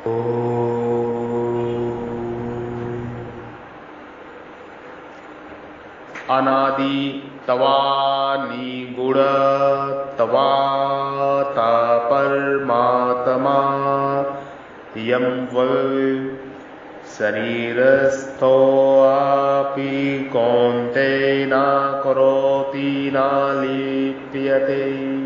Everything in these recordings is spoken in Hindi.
अनादि तवा निगुण तवाता परमात्मा यं वै शरीरस्थोऽपि कौन्तेय न करोति न लिप्यते।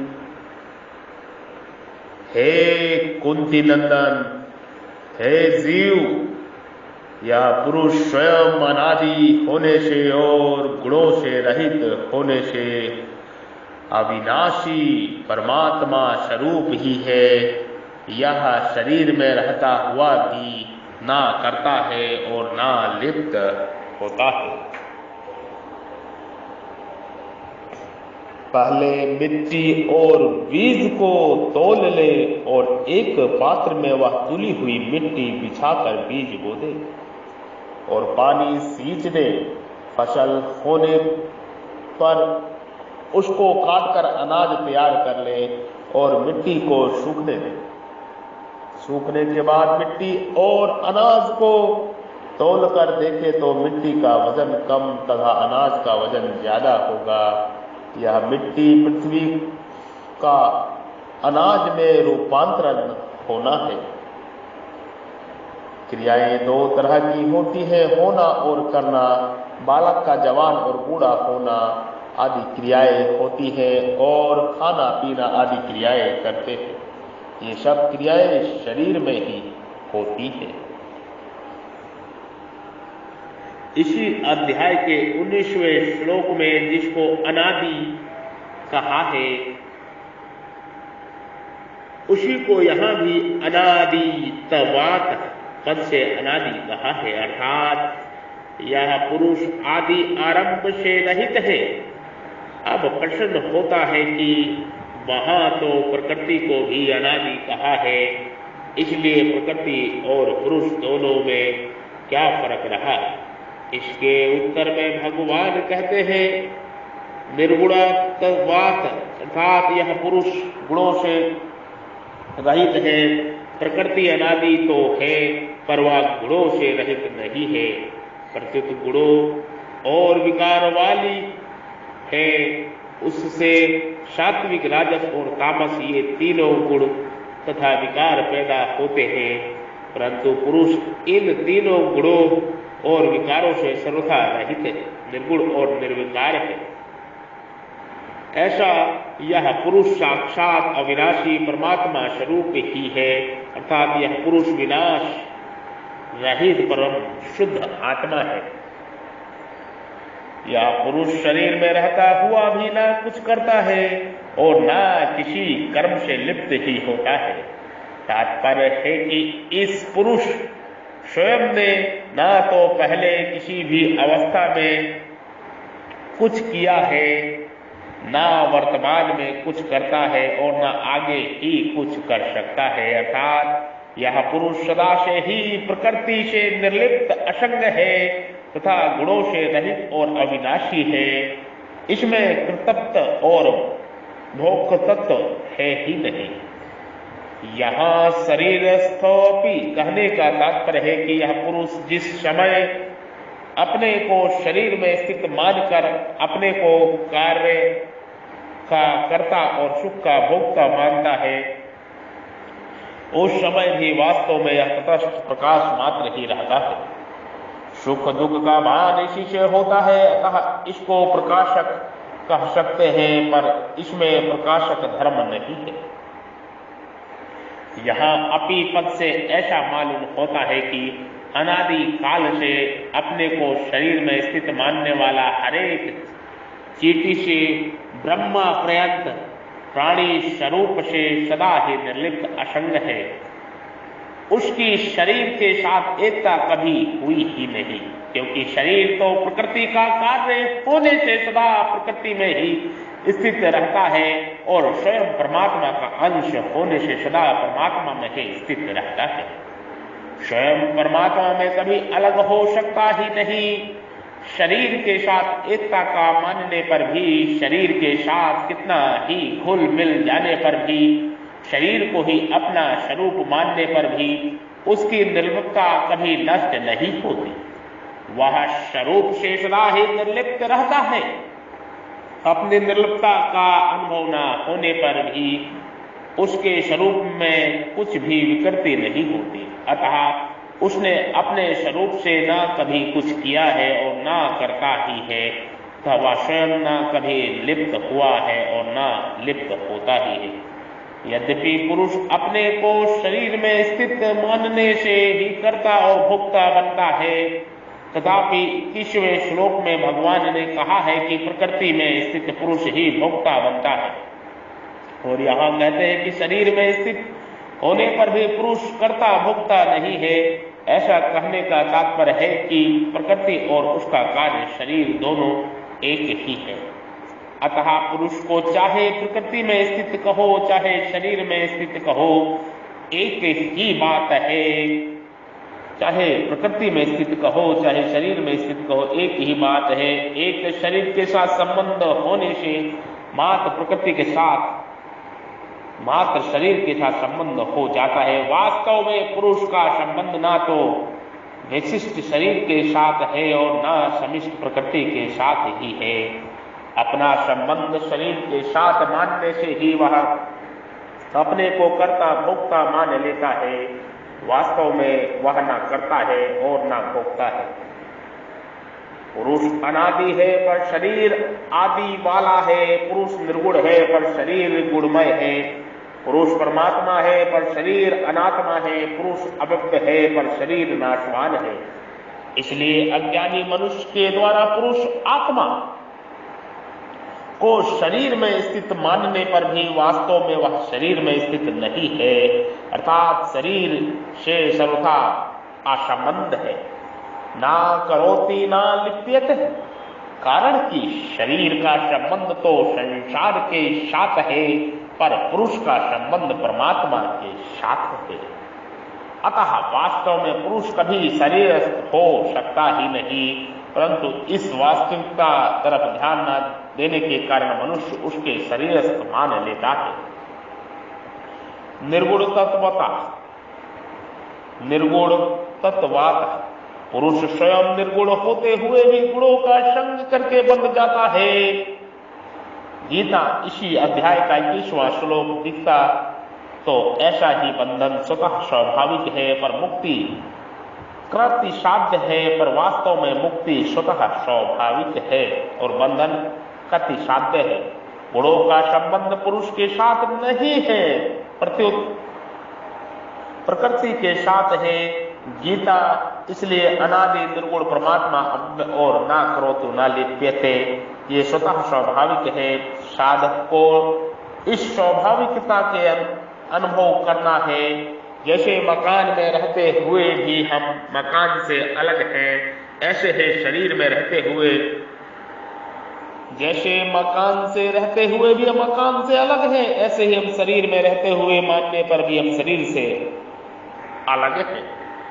हे कुंती नंदन, हे जीव, यह पुरुष स्वयं अनादि होने से और गुणों से रहित होने से अविनाशी परमात्मा स्वरूप ही है। यह शरीर में रहता हुआ भी ना करता है और ना लिप्त होता है। पहले मिट्टी और बीज को तौल ले और एक पात्र में वह तुली हुई मिट्टी बिछाकर बीज बो दे और पानी सींच दे। फसल होने पर उसको काटकर अनाज तैयार कर ले और मिट्टी को सूखने दे। सूखने के बाद मिट्टी और अनाज को तौल कर देखे तो मिट्टी का वजन कम तथा अनाज का वजन ज्यादा होगा। यह मिट्टी पृथ्वी का अनाज में रूपांतरण होना है। क्रियाएं दो तरह की होती है, होना और करना। बालक का जवान और बूढ़ा होना आदि क्रियाएं होती है और खाना पीना आदि क्रियाएं करते हैं। ये सब क्रियाएं शरीर में ही होती है। इसी अध्याय के 19वें श्लोक में जिसको अनादि कहा है, उसी को यहां भी अनादि तवात पद से अनादि कहा है, अर्थात यह पुरुष आदि आरंभ से रहित है। अब प्रश्न होता है कि वहां तो प्रकृति को भी अनादि कहा है, इसलिए प्रकृति और पुरुष दोनों में क्या फर्क रहा? इसके उत्तर में भगवान कहते हैं निर्गुणत्वात्, अर्थात यह पुरुष गुणों से रहित है। प्रकृति अनादि तो है पर वह गुणों से रहित नहीं है, प्रत्युत गुणों और विकार वाली है। उससे सात्विक, राजस और तामस ये तीनों गुण तथा विकार पैदा होते हैं, परंतु पुरुष इन तीनों गुणों और विकारों से सर्वथा रहित है, निर्गुण और निर्विकार है। ऐसा यह पुरुष साक्षात अविनाशी परमात्मा स्वरूप ही है, अर्थात यह पुरुष विनाश रहित परम शुद्ध आत्मा है। यह पुरुष शरीर में रहता हुआ भी ना कुछ करता है और ना किसी कर्म से लिप्त ही होता है। तात्पर्य है कि इस पुरुष स्वयं ने ना तो पहले किसी भी अवस्था में कुछ किया है, ना वर्तमान में कुछ करता है और ना आगे ही कुछ कर सकता है। अर्थात यह पुरुष सदा से ही प्रकृति से निर्लिप्त असंग है तथा गुणों से रहित और अविनाशी है। इसमें कृतत्व और भोक्तृत्व है ही नहीं। यहाँ शरीरस्थोपि कहने का तात्पर्य है कि यह पुरुष जिस समय अपने को शरीर में स्थित मानकर अपने को कार्य का कर्ता और सुख का भोक्ता मानता है, उस समय भी वास्तव में यह तटस्थ प्रकाश मात्र ही रहता है। सुख दुख का भान इसी से होता है, अतः इसको प्रकाशक कह सकते हैं, पर इसमें प्रकाशक धर्म नहीं है। यहाँ अपी पद से ऐसा मालूम होता है कि अनादि काल से अपने को शरीर में स्थित मानने वाला हरेक चीटी से ब्रह्मा पर्यंत प्राणी स्वरूप से सदा ही निर्लिप्त असंग है। उसकी शरीर के साथ एकता कभी हुई ही नहीं, क्योंकि शरीर तो प्रकृति का कार्य होने से सदा प्रकृति में ही स्थित रहता है और स्वयं परमात्मा का अंश होने से सदा परमात्मा में ही स्थित रहता है। स्वयं परमात्मा में कभी अलग हो सकता ही नहीं। शरीर के साथ एकता का मानने पर भी, शरीर के साथ कितना ही घुल मिल जाने पर भी शरीर को ही अपना स्वरूप मानने पर भी उसकी निर्लिप्तता कभी नष्ट नहीं होती। वह स्वरूप से सदा ही निर्लिप्त रहता है। अपनी निर्लिप्तता का अनुभव न होने पर भी उसके स्वरूप में कुछ भी विकृति नहीं होती। अतः उसने अपने स्वरूप से न कभी कुछ किया है और न करता ही है, तथा वह स्वयं न कभी लिप्त हुआ है और न लिप्त होता ही है। यद्यपि पुरुष अपने को शरीर में स्थित मानने से ही कर्ता और भोक्ता बनता है, तथापि 21वें श्लोक में भगवान ने कहा है कि प्रकृति में स्थित पुरुष ही भोक्ता बनता है। और यहाँ कहते हैं कि शरीर में स्थित होने पर भी पुरुष कर्ता भोक्ता नहीं है। ऐसा कहने का तात्पर्य है कि प्रकृति और उसका कार्य शरीर दोनों एक ही है। अतः पुरुष को चाहे प्रकृति में स्थित कहो चाहे शरीर में स्थित कहो, एक ही बात है। चाहे प्रकृति में स्थित कहो चाहे शरीर में स्थित कहो, एक ही बात है। एक शरीर के साथ संबंध होने से मात्र शरीर के साथ संबंध हो जाता है। वास्तव में पुरुष का संबंध ना तो विशिष्ट शरीर के साथ है और ना समिष्ट प्रकृति के साथ ही है। अपना संबंध शरीर के साथ मानने से ही वह अपने को कर्ता भोक्ता मान लेता है। वास्तव में वह ना करता है और ना भोगता है। पुरुष अनादि है पर शरीर आदि वाला है। पुरुष निर्गुण है पर शरीर गुणमय है। पुरुष परमात्मा है पर शरीर अनात्मा है। पुरुष अव्यक्त है पर शरीर नाशवान है। इसलिए अज्ञानी मनुष्य के द्वारा पुरुष आत्मा को शरीर में स्थित मानने पर भी वास्तव में वह शरीर में स्थित नहीं है, अर्थात शरीर से सर्वथा असंबद्ध है। ना करोति ना लिप्यते, कारण कि शरीर का संबंध तो संसार के साथ है पर पुरुष का संबंध परमात्मा के साथ है। अतः वास्तव में पुरुष कभी शरीरस्थ हो सकता ही नहीं, परंतु इस वास्तविकता तरफ ध्यान न देने के कारण मनुष्य उसके शरीरस्थ मान लेता है। निर्गुण तत्वात पुरुष स्वयं निर्गुण होते हुए भी गुणों का संग करके बंध जाता है। गीता इसी अध्याय का 21वां श्लोक दिखता तो ऐसा ही बंधन स्वतः स्वाभाविक है पर मुक्ति कृति साध्य है, पर वास्तव में मुक्ति स्वतः स्वाभाविक है और बंधन कृति साध्य है। गुणों का संबंध पुरुष के साथ नहीं है, प्रत्युत प्रकृति के साथ है। गीता इसलिए अनादि निर्गुण परमात्मा और ना करोतु ना लिप्यते, ये स्वतः स्वाभाविक है। साधक को इस स्वाभाविकता के अनुभव करना है। जैसे मकान में रहते हुए भी हम मकान से अलग हैं, ऐसे है शरीर में रहते हुए। जैसे मकान से रहते हुए भी हम मकान से अलग हैं, ऐसे ही हम शरीर में रहते हुए मानने पर भी हम शरीर से अलग हैं।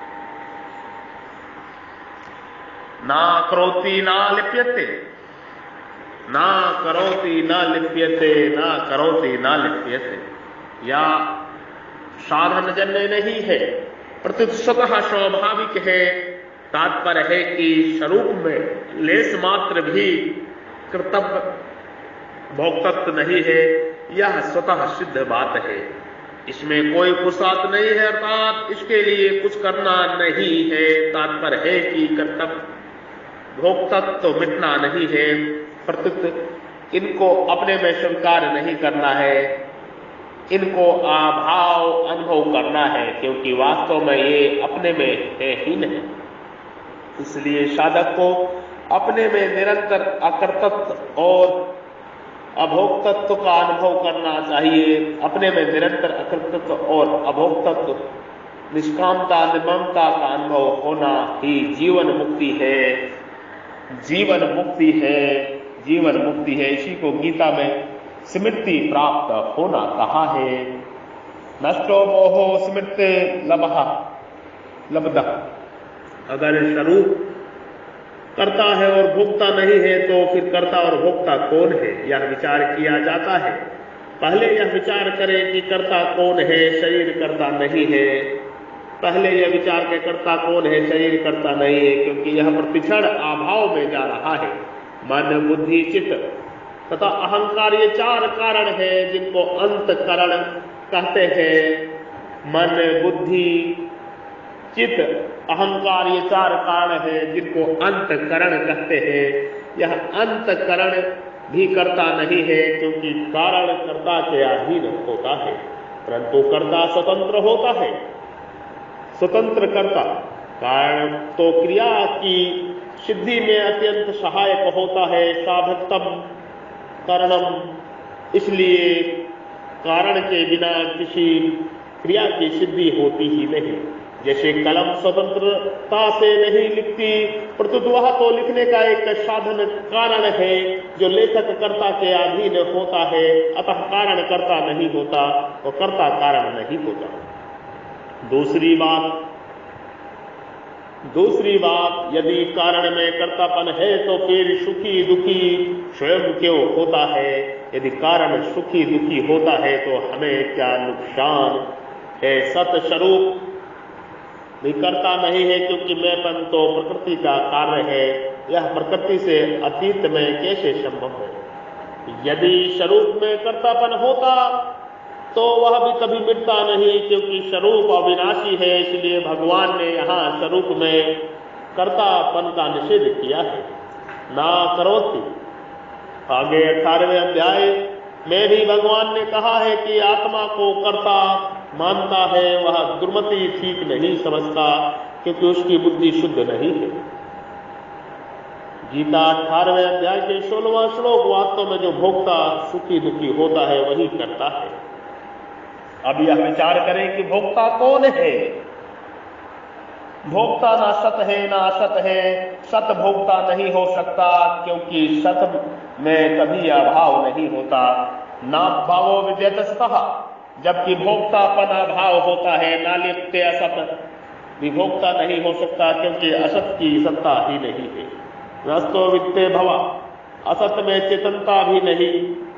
ना करोति ना लिप्यते, ना करोति ना लिप्यते, ना करोति ना लिप्यते, या साधन जन्य नहीं है, प्रत्युत स्वतः स्वाभाविक है। तात्पर्य है कि स्वरूप में लेस मात्र भी कर्तव्य भोक्तत्व नहीं है, यह स्वतः सिद्ध बात है। इसमें कोई पुरुषार्थ नहीं है, अर्थात इसके लिए कुछ करना नहीं है। तात्पर्य है कि कर्तव्य भोक्तत्व तो मिटना नहीं है, प्रत्युत इनको अपने में स्वीकार नहीं करना है, इनको अभाव अनुभव करना है, क्योंकि वास्तव में ये अपने में है ही नहीं। इसलिए साधक को अपने में निरंतर अकर्तृत्व और अभोक्तत्व का अनुभव करना चाहिए। अपने में निरंतर अकर्तृत्व और अभोक्तत्व, निष्कामता निर्ममता का अनुभव होना ही जीवन मुक्ति है। जीवन मुक्ति है, जीवन मुक्ति है। इसी को गीता में स्मृति प्राप्त होना कहा है। नष्टो मोहो स्मृति लब्धा। अगर स्वरूप कर्ता है और भोक्ता नहीं है तो फिर कर्ता और भोक्ता कौन है, यह विचार किया जाता है। पहले यह विचार करें कि कर्ता कौन है, शरीर कर्ता नहीं है। पहले यह विचार के कर्ता कौन है, शरीर कर्ता नहीं है, क्योंकि यह प्रतिक्षण अभाव में जा रहा है। मन, बुद्धि, चित्त तथा अहंकार ये चार कारण है जिनको अंतकरण कहते हैं। मन, बुद्धि, चित्त, अहंकार ये चार कारण है जिनको अंतकरण कहते हैं। यह अंतकरण भी कर्ता नहीं है, क्योंकि कारण कर्ता के अधीन होता है, परंतु कर्ता स्वतंत्र होता है। स्वतंत्र कर्ता कारण तो क्रिया की सिद्धि में अत्यंत सहायक होता है, साधकतम कारणम। इसलिए कारण के बिना किसी क्रिया की सिद्धि होती ही नहीं। जैसे कलम स्वतंत्रता से नहीं लिखती, प्रत्युत वह तो लिखने का एक साधन कारण है जो लेखक कर्ता के अधीन होता है, अतः कारण कर्ता नहीं होता और कर्ता कारण नहीं होता। दूसरी बात, यदि कारण में कर्तापन है तो फिर सुखी दुखी स्वयं क्यों होता है? यदि कारण सुखी दुखी होता है तो हमें क्या नुकसान है? सत स्वरूप भी कर्ता नहीं है, क्योंकि मैंपन तो प्रकृति का कार्य है। यह प्रकृति से अतीत में कैसे संभव है? यदि स्वरूप में कर्तापन होता तो वह भी कभी मिटता नहीं, क्योंकि स्वरूप अविनाशी है। इसलिए भगवान ने यहाँ स्वरूप में कर्तापन का निषेध किया है। ना करोति, आगे 18वें अध्याय में भी भगवान ने कहा है कि आत्मा को कर्ता मानता है वह दुर्मति ठीक नहीं समझता, क्योंकि उसकी बुद्धि शुद्ध नहीं है। गीता 18वें अध्याय के 16वां श्लोक, वास्तव में जो भोक्ता सुखी दुखी होता है वही करता है। अब यह विचार करें कि भोक्ता कौन है। भोक्ता ना सत है ना असत है। सत भोक्ता नहीं हो सकता, क्योंकि सत में कभी अभाव नहीं होता। ना भावो विद्यतस्तः, जबकि भोक्तापन अभाव होता है। ना लिप्ते असत, विभोक्ता नहीं हो सकता, क्योंकि असत की सत्ता ही नहीं है। नस्तो वित्ते भवा, असत में चेतनता भी नहीं,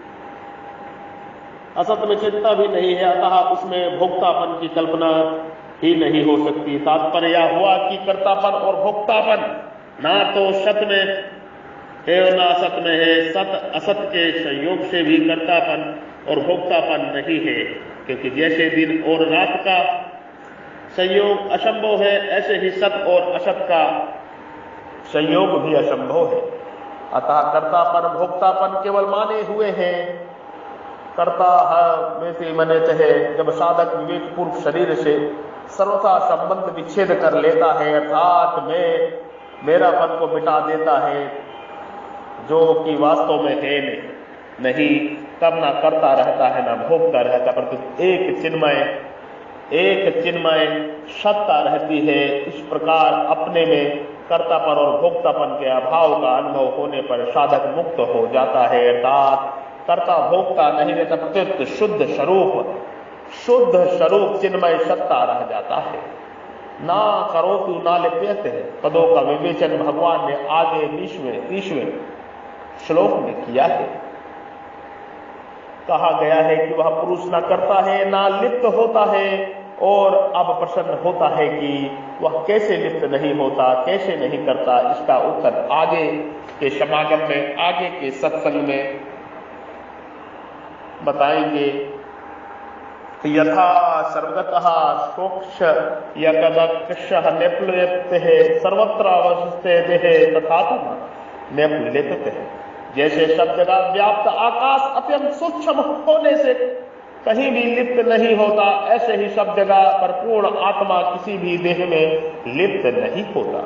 असत में चेतनता भी नहीं है, अतः उसमें भोक्तापन की कल्पना ही नहीं हो सकती। तात्पर्य यह हुआ कि कर्तापन और भोक्तापन ना तो सत में है और ना असत में है। सत असत के संयोग से भी कर्तापन और भोक्तापन नहीं है, क्योंकि जैसे दिन और रात का संयोग असंभव है, ऐसे ही सत और असत का संयोग भी असंभव है। अतः कर्तापन भोक्तापन केवल माने हुए हैं। कर्ता में से मने चाहे जब साधक विवेक पूर्व शरीर से सर्वथा संबंध विच्छेद कर लेता है, अर्थात मैं मेरापन को मिटा देता है, जो कि वास्तव में है नहीं, तब ना कर्ता रहता है ना भोक्ता रहता, परंतु एक चिन्मय सत्ता रहती है। इस प्रकार अपने में कर्तापन और भोक्तापन के अभाव का अनुभव होने पर साधक मुक्त हो जाता है, अर्थात कर्ता भोक्ता नहीं रहता, प्रत्युत शुद्ध स्वरूप चिन्मय सत्ता रह जाता है। ना करोतु ना लिप्यते पदों का विवेचन भगवान ने आगे 20वें श्लोक में किया है। कहा गया है कि वह पुरुष ना करता है ना लिप्त होता है, और अब प्रश्न होता है कि वह कैसे लिप्त नहीं होता, कैसे नहीं करता। इसका उत्तर आगे के समागम में, आगे के सत्संग में बताएंगे। यथा सर्वगतः सोक्ष यकदक्षः नेप्लयते सर्वत्र अवस्थिते देहे तथा नेप्लियते। जैसे सब जगह व्याप्त आकाश अत्यंत सूक्ष्म होने से कहीं भी लिप्त नहीं होता, ऐसे ही सब जगह पर पूर्ण आत्मा किसी भी देह में लिप्त नहीं होता।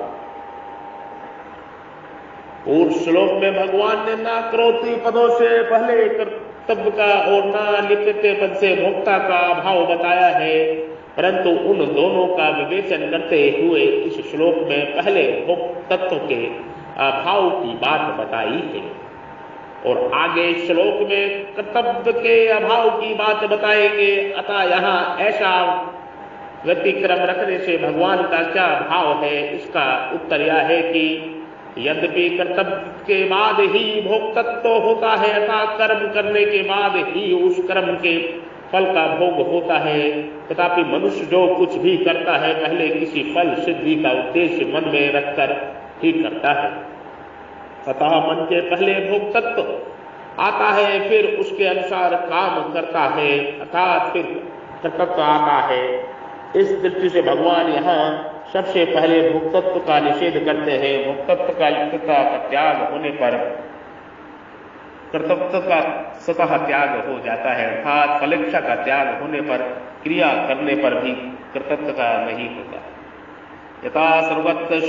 पूर्व श्लोक में भगवान ने ना करोति पदों से पहले कर्तव्य का और ना लिप्यते पद से भोक्ता का अभाव बताया है, परंतु उन दोनों का विवेचन करते हुए इस श्लोक में पहले भोक्तत्व के अभाव की बात बताई है और आगे श्लोक में कर्तव्य के अभाव की बात बताएंगे। अतः यहाँ ऐसा व्यतिक्रम रखने से भगवान का क्या भाव है, इसका उत्तर यह है कि यद्यपि कर्तव्य के बाद ही भोक्तत्व होता है, अर्थात कर्म करने के बाद ही उस कर्म के फल का भोग होता है, तथापि मनुष्य जो कुछ भी करता है पहले किसी फल सिद्धि का उद्देश्य मन में रखकर ही करता है। अतः मन के पहले भोक्तत्व आता है, फिर उसके अनुसार काम करता है, अर्थात फिर कर्तव्य आता है। इस दृष्टि से भगवान यहाँ सबसे पहले भोक्तत्व का निषेध करते हैं। भोक्तत्व का लिप्तता का त्याग होने पर कर्तव्य का स्वतः त्याग हो जाता है, अर्थात फलेच्छा का त्याग होने पर क्रिया करने पर भी कर्तव्य का नहीं होता। यथा सर्वत्र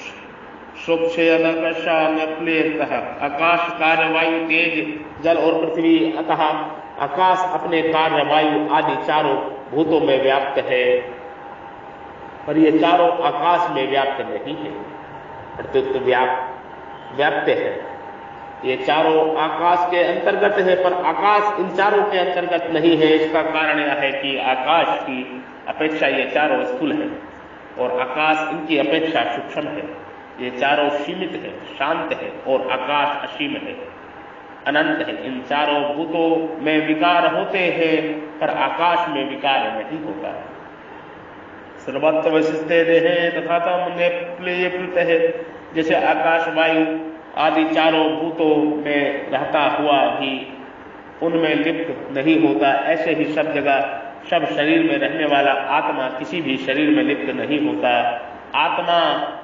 आकाश कार्य वायु तेज जल और पृथ्वी, अतः आकाश अपने कार्य वायु आदि चारों भूतों में व्याप्त है, पर ये चारों आकाश में व्याप्त नहीं है, अर्थात व्याप्त है। ये चारों आकाश के अंतर्गत है, पर आकाश इन चारों के अंतर्गत नहीं है। इसका कारण यह है कि आकाश की अपेक्षा ये चारों स्थूल है और आकाश इनकी अपेक्षा सूक्ष्म है। ये चारों सीमित है, शांत है और आकाश असीम है, अनंत है। इन चारों भूतों में विकार होते हैं, पर आकाश में विकार नहीं होता है। सर्वत्र वैशिष्टे देहे तथा प्लुत है, जैसे आकाश वायु आदि चारों भूतों में रहता हुआ भी उनमें लिप्त नहीं होता, ऐसे ही सब जगह सब शरीर में रहने वाला आत्मा किसी भी शरीर में लिप्त नहीं होता। आत्मा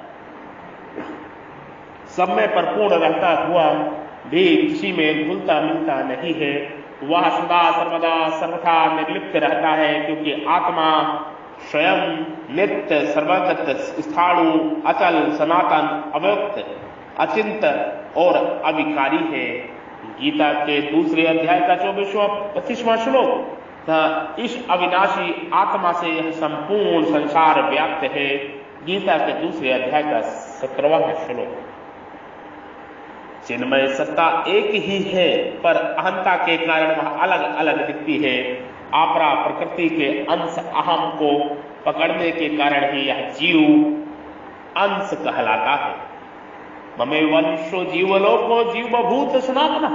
सब में परिपूर्ण रहता हुआ भी किसी में घुलता मिलता नहीं है। वह सदा सर्वदा सर्वथा निर्लिप्त रहता है, क्योंकि आत्मा स्वयं नित्य सर्वगत स्थाणु अचल सनातन अव्यक्त अचिंत और अविकारी है। गीता के दूसरे अध्याय का 25वां श्लोक, इस अविनाशी आत्मा से यह संपूर्ण संसार व्याप्त है। गीता के दूसरे अध्याय का 17वां श्लोक। चिन्मय सत्ता एक ही है, पर अहंता के कारण वह अलग अलग दिखती है। आपरा प्रकृति के अंश अहम को पकड़ने के कारण ही यह जीव अंश कहलाता है। ममे वंशो जीवलोको जीवभूत सनातन।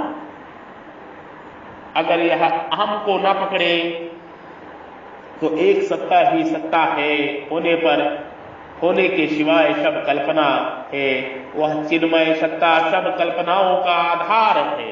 अगर यह अहम को न पकड़े तो एक सत्ता ही सत्ता है, होने के सिवाय सब कल्पना है। वह चिन्मय सत्ता सब कल्पनाओं का आधार है।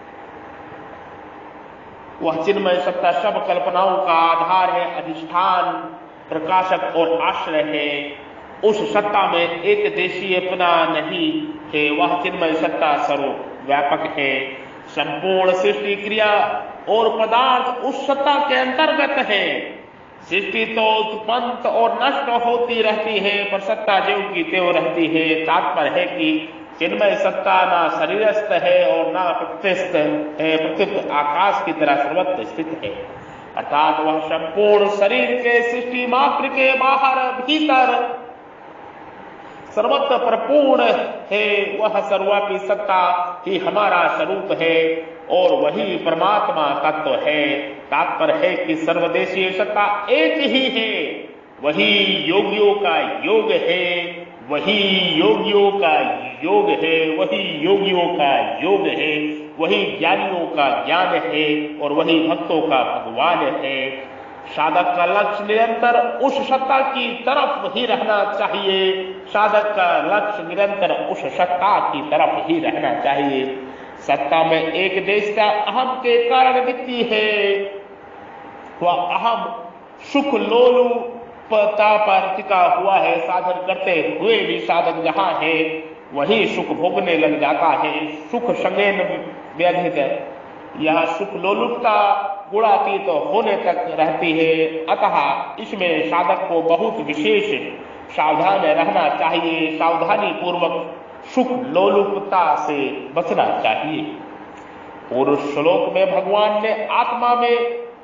वह चिन्मय सत्ता सब कल्पनाओं का आधार है, अधिष्ठान, प्रकाशक और आश्रय है। उस सत्ता में एक देशीयपना नहीं है। वह चिन्मय सत्ता सर्व व्यापक है। संपूर्ण सृष्टि क्रिया और पदार्थ उस सत्ता के अंतर्गत है। सृष्टि तो उत्पन्न और नष्ट होती रहती है, पर सत्ता ज्यों की त्यों रहती है। तात्पर्य है कि चिन्मय सत्ता ना शरीरस्थ है और ना प्रत्यस्थ है, प्रत्युत आकाश की तरह सर्वत्र स्थित है। अर्थात वह संपूर्ण शरीर के सृष्टि मात्र के बाहर भीतर सर्वत्र परिपूर्ण है। वह सर्वव्यापी सत्ता ही हमारा स्वरूप है और वही परमात्मा तत्व है। तात्पर्य है कि सर्वदेशीय सत्ता एक ही है। वही योगियों का योग है, वही योगियों का योग है, वही योगियों का योग है, वही ज्ञानियों का ज्ञान है और वही भक्तों का भगवान है। साधक का लक्ष्य निरंतर उस सत्ता की तरफ ही रहना चाहिए। साधक का लक्ष्य निरंतर उस सत्ता की तरफ ही रहना चाहिए। सत्ता में एक देशता अहम के कारण दिखती है। वह अहम सुख लोलुपता पर टिका हुआ है। साधन करते हुए भी साधक जहां है वही सुख भोगने लग जाता है। सुख संगेन व्यधित, यह सुख लोलुपता गुणातीत होने तक रहती है। अतः इसमें साधक को बहुत विशेष सावधान रहना चाहिए। सावधानी पूर्वक सुख लोलुपता से बचना चाहिए। पूर्व श्लोक में भगवान ने आत्मा में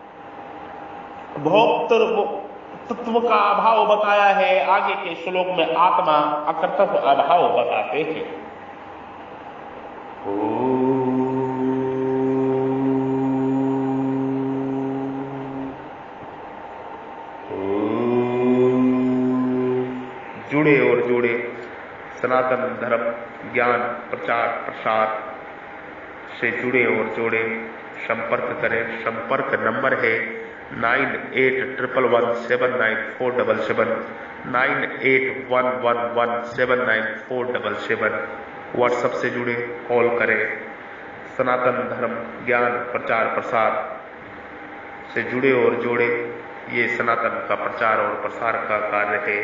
भोक्तृत्व का अभाव बताया है। आगे के श्लोक में आत्मा अकर्तव्य अभाव बताते हैं। जुड़े और जुड़े सनातन धर्म ज्ञान प्रचार प्रसार से जुड़े और जोड़े, संपर्क करें। संपर्क नंबर है 9811179477, 9811179477। व्हाट्सएप से जुड़े, कॉल करें। सनातन धर्म ज्ञान प्रचार प्रसार से जुड़े और जोड़े, ये सनातन का प्रचार और प्रसार का कार्य है।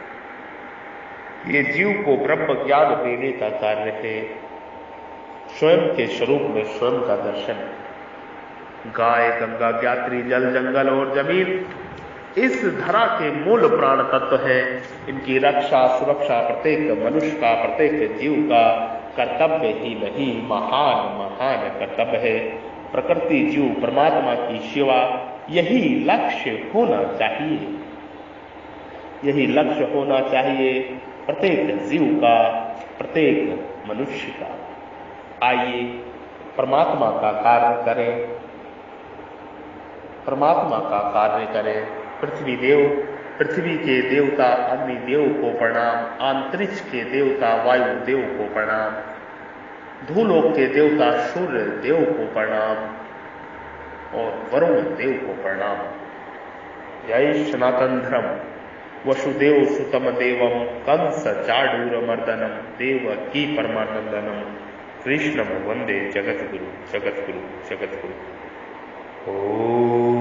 ये जीव को ब्रह्म ज्ञान देने का कार्य है। स्वयं के स्वरूप में स्वयं का दर्शन। गाय, गंगा, ज्ञात्री, जल, जंगल और जमीन इस धरा के मूल प्राण तत्व है। इनकी रक्षा सुरक्षा प्रत्येक मनुष्य का, प्रत्येक जीव का कर्तव्य ही नहीं, महान महान कर्तव्य है। प्रकृति, जीव, परमात्मा की सेवा, यही लक्ष्य होना चाहिए। यही लक्ष्य होना चाहिए प्रत्येक जीव का, प्रत्येक मनुष्य का। आइए परमात्मा का कार्य करें, परमात्मा का कार्य करें। पृथ्वी देव, पृथ्वी के देवता अग्नि देव को प्रणाम, अंतरिक्ष के देवता वायु देव को प्रणाम, धूलोक के देवता सूर्य देव को प्रणाम और वरुण देव को प्रणाम। जय सनातन धर्म। वसुदेव सुतम देवम कंस चाडूर मर्दनम देवकी परमानंदनम कृष्णम वंदे जगतगुरु जगतगुरु जगतगुरु। ओम।